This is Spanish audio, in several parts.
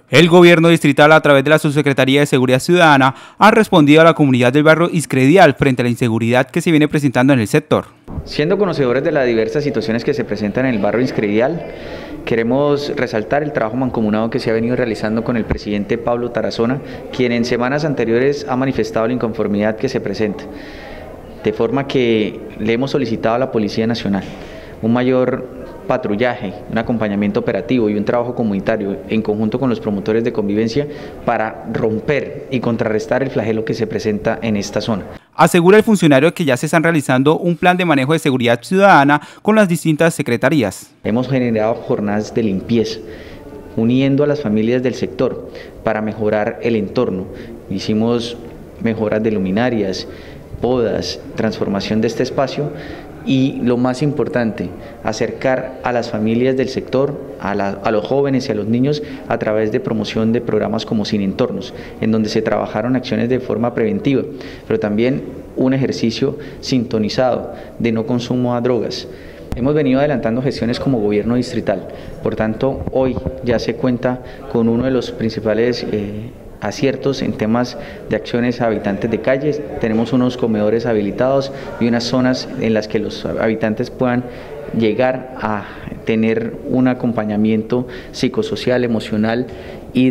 El gobierno distrital, a través de la Subsecretaría de Seguridad Ciudadana, ha respondido a la comunidad del barrio Iscredial frente a la inseguridad que se viene presentando en el sector. Siendo conocedores de las diversas situaciones que se presentan en el barrio Iscredial, queremos resaltar el trabajo mancomunado que se ha venido realizando con el presidente Pablo Tarazona, quien en semanas anteriores ha manifestado la inconformidad que se presenta, de forma que le hemos solicitado a la Policía Nacional un mayor patrullaje, un acompañamiento operativo y un trabajo comunitario en conjunto con los promotores de convivencia para romper y contrarrestar el flagelo que se presenta en esta zona. Asegura el funcionario que ya se están realizando un plan de manejo de seguridad ciudadana con las distintas secretarías. Hemos generado jornadas de limpieza, uniendo a las familias del sector para mejorar el entorno. Hicimos mejoras de luminarias, podas, transformación de este espacio y lo más importante, acercar a las familias del sector, a los jóvenes y a los niños a través de promoción de programas como Sin Entornos, en donde se trabajaron acciones de forma preventiva, pero también un ejercicio sintonizado de no consumo a drogas. Hemos venido adelantando gestiones como gobierno distrital, por tanto hoy ya se cuenta con uno de los principales aciertos en temas de acciones a habitantes de calles. Tenemos unos comedores habilitados y unas zonas en las que los habitantes puedan llegar a tener un acompañamiento psicosocial, emocional y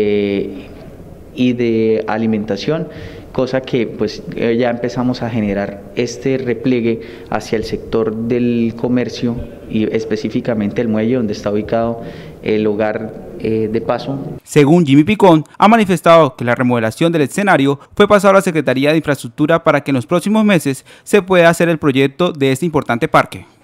de alimentación, cosa que pues ya empezamos a generar este repliegue hacia el sector del comercio y específicamente el muelle donde está ubicado el hogar de paso. Según Jimmy Picón, ha manifestado que la remodelación del escenario fue pasado a la Secretaría de Infraestructura para que en los próximos meses se pueda hacer el proyecto de este importante parque.